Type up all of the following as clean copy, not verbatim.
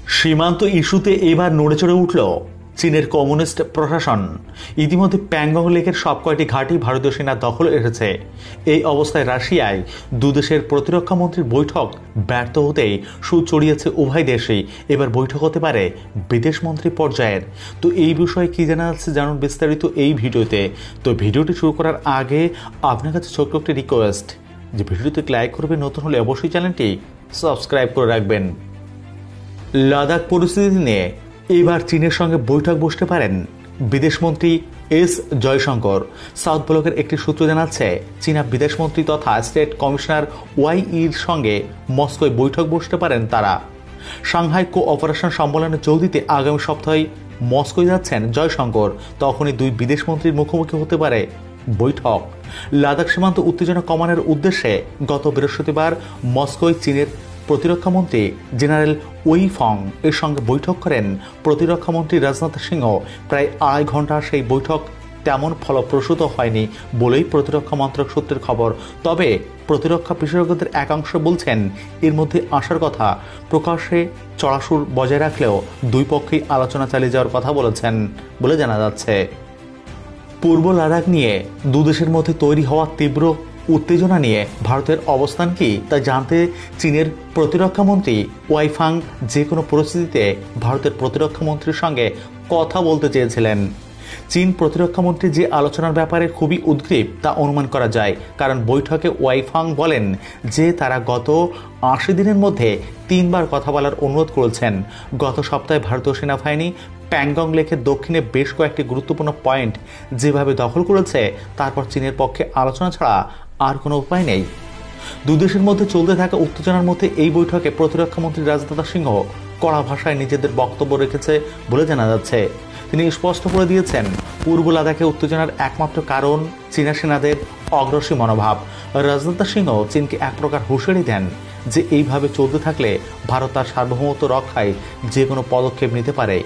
সীমান্ত ইস্যুতে এবার নড়েচড়ে উঠল চীনের কমিউনিস্ট প্রশাসন। ইতিমধ্যে প্যাংগং লেকের সব কয়টি ঘাঁটি ভারতীয় সেনার দখলে এসেছে। এই অবস্থায় রাশিয়ায় দুদেশের প্রতিরক্ষা মন্ত্রীর বৈঠক ব্যর্থ হতেই সুর চড়িয়েছে উভয় দেশেই। এবার বৈঠক হতে পারে বিদেশমন্ত্রী পর্যায়ের। তো এই বিষয়ে কি জানা যাচ্ছে জানুন বিস্তারিত এই ভিডিওতে। তো ভিডিওটি শুরু করার আগে আপনার কাছে ছোট্ট একটি রিকোয়েস্ট যে ভিডিওতে লাইক করবেন, নতুন হলে অবশ্যই চ্যানেলটি সাবস্ক্রাইব করে রাখবেন। লাদাখ পরিস্থিতি নিয়ে এবার চীনের সঙ্গে বৈঠক বসতে পারেন বিদেশমন্ত্রী এস জয়শঙ্কর। সাউথ ব্লকের একটি সূত্র জানাচ্ছে চীনা বিদেশমন্ত্রী তথা স্টেট কমিশনার ওয়াই-ইর সঙ্গে মস্কোয় বৈঠক বসতে পারেন তারা। সাংহাই কোঅপারেশন সম্মেলনে যোগ দিতে আগামী সপ্তাহে মস্কোয় যাচ্ছেন জয়শঙ্কর। তখনই দুই বিদেশমন্ত্রীর মুখোমুখি হতে পারে বৈঠক। লাদাখ সীমান্ত উত্তেজনা কমানোর উদ্দেশ্যে গত বৃহস্পতিবার মস্কোয় চীনের প্রতিরক্ষামন্ত্রী জেনারেল ওই ফং এর সঙ্গে বৈঠক করেন প্রতিরক্ষামন্ত্রী রাজনাথ সিংহ। প্রায় 2.5 ঘন্টা সেই বৈঠক তেমন ফলপ্রসূ হয়নি বলেই প্রতিরক্ষা মন্ত্রক সূত্রের খবর। তবে প্রতিরক্ষা বিশেষজ্ঞদের একাংশ বলছেন এর মধ্যে আসার কথা। প্রকাশ্যে চড়াসুর বজায় রাখলেও দুই পক্ষেই আলোচনা চালিয়ে যাওয়ার কথা বলেছেন বলে জানা যাচ্ছে। পূর্ব লাদাখ নিয়ে দুদেশের মধ্যে তৈরি হওয়া তীব্র উত্তেজনা নিয়ে ভারতের অবস্থান কি তা জানতে চীনের প্রতিরক্ষামন্ত্রী ওয়াইফাং যে কোনো পরিস্থিতিতে ভারতের প্রতিরক্ষামন্ত্রীর সঙ্গে কথা বলতে চেয়েছিলেন। চীন প্রতিরক্ষামন্ত্রী যে আলোচনার ব্যাপারে খুবই উদ্গ্রীব তা অনুমান করা যায়, কারণ বৈঠকে ওয়াইফাং বলেন যে তারা গত 80 দিনের মধ্যে 3 বার কথা বলার অনুরোধ করেছেন। গত সপ্তাহে ভারতীয় সেনাবাহিনী প্যাংগং লেকের দক্ষিণে বেশ কয়েকটি গুরুত্বপূর্ণ পয়েন্ট যেভাবে দখল করেছে, তারপর চীনের পক্ষে আলোচনা ছাড়া আর কোনো উপায় নেই। দুদেশের মধ্যে চলতে থাকা উত্তেজনার মধ্যে এই বৈঠকে প্রতিরক্ষামন্ত্রী রাজনাথ সিংহ কড়া ভাষায় নিজেদের বক্তব্য রেখেছে বলে জানা যাচ্ছে। তিনি স্পষ্ট করে দিয়েছেন পূর্ব লাদাখে উত্তেজনার একমাত্র কারণ চীনা সেনাদের অগ্রসী মনোভাব। রাজনাথ সিংহ চীনকে এক প্রকার হুঁশিয়ারি দেন যে এইভাবে চলতে থাকলে ভারত তার সার্বভৌমত্ব রক্ষায় যে কোনো পদক্ষেপ নিতে পারে।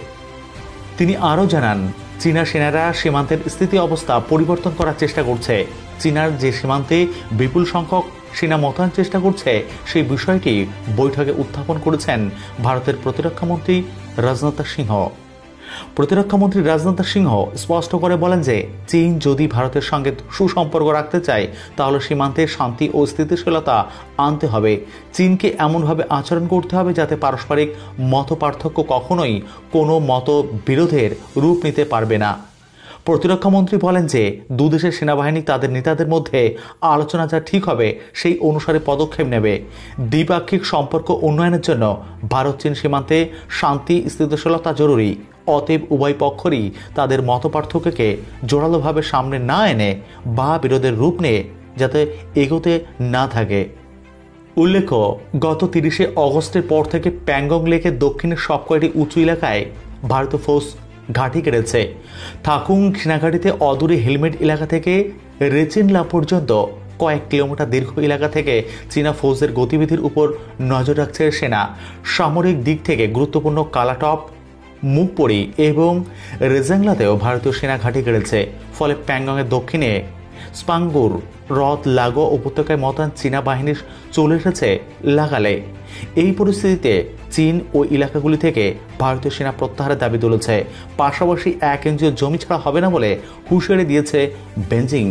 তিনি আরও জানান চীনা সেনারা সীমান্তের স্থিতি অবস্থা পরিবর্তন করার চেষ্টা করছে। চীনার যে সীমান্তে বিপুল সংখ্যক সেনা মোতায়েন চেষ্টা করছে সেই বিষয়টি বৈঠকে উত্থাপন করেছেন ভারতের প্রতিরক্ষামন্ত্রী রাজনাথ সিংহ। প্রতিরক্ষামন্ত্রী রাজনাথ সিংহ স্পষ্ট করে বলেন যে চীন যদি ভারতের সঙ্গে সুসম্পর্ক রাখতে চায় তাহলে সীমান্তে শান্তি ও স্থিতিশীলতা আনতে হবে। চীনকে এমনভাবে আচরণ করতে হবে যাতে পারস্পরিক মত পার্থক্য কখনোই কোনো মতবিরোধের রূপ নিতে পারবে না। প্রতিরক্ষামন্ত্রী বলেন যে দুদেশের সেনাবাহিনী তাদের নেতাদের মধ্যে আলোচনা যা ঠিক হবে সেই অনুসারে পদক্ষেপ নেবে। দ্বিপাক্ষিক সম্পর্ক উন্নয়নের জন্য ভারত চীন সীমান্তে শান্তি স্থিতিশীলতা জরুরি। অতএব উভয় পক্ষেরই তাদের মতপার্থক্যকে জোরালোভাবে সামনে না এনে বা বিরোধের রূপ নিয়ে যাতে এগোতে না থাকে। উল্লেখ্য, গত 30 অগস্টের পর থেকে প্যাংগং লেকের দক্ষিণের সব কয়টি উঁচু এলাকায় ভারতীয় ফৌজ ঘাঁটি কেড়েছে। থাকুং সেনাঘাঁটিতে অদূরে হেলমেট এলাকা থেকে রেচিনলা পর্যন্ত কয়েক কিলোমিটার দীর্ঘ এলাকা থেকে চীনা ফৌজের গতিবিধির উপর নজর রাখছে সেনা। সামরিক দিক থেকে গুরুত্বপূর্ণ কালাটপ, মুখপড়ি এবং রেজাংলাতেও ভারতীয় সেনা ঘাঁটি কেড়েছে। ফলে প্যাংগংয়ের দক্ষিণে স্পাঙ্গুর হ্রদ লাগোয়া উপত্যকায় মোতায়েন চীনা বাহিনী চলে এসেছে লাগালে। এই পরিস্থিতিতে চীন ও এলাকাগুলি থেকে ভারতীয় সেনা প্রত্যাহারের দাবি তুলেছে। পাশাপাশি 1 ইঞ্চিও জমি ছাড়া হবে না বলে হুঁশিয়ারি দিয়েছে বেজিং।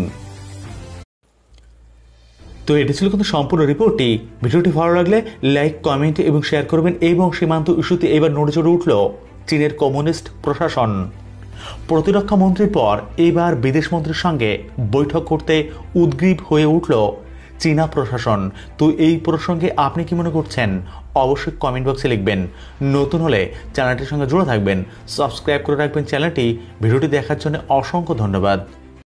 তো এটি ছিল কিন্তু সম্পূর্ণ রিপোর্টটি। ভিডিওটি ভালো লাগলে লাইক, কমেন্ট এবং শেয়ার করবেন। এবং সীমান্ত ইস্যুতে এবার নড়েচড়ে উঠল চীনের কমিউনিস্ট প্রশাসন। প্রতিরক্ষা মন্ত্রীর পর এবার বিদেশমন্ত্রীর সঙ্গে বৈঠক করতে উদ্গ্রীব হয়ে উঠল চীনা প্রশাসন। তো এই প্রসঙ্গে আপনি কি মনে করছেন অবশ্যই কমেন্ট বক্সে লিখবেন। নতুন হলে চ্যানেলটির সঙ্গে জুড়ে থাকবেন, সাবস্ক্রাইব করে রাখবেন চ্যানেলটি। ভিডিওটি দেখার জন্য অসংখ্য ধন্যবাদ।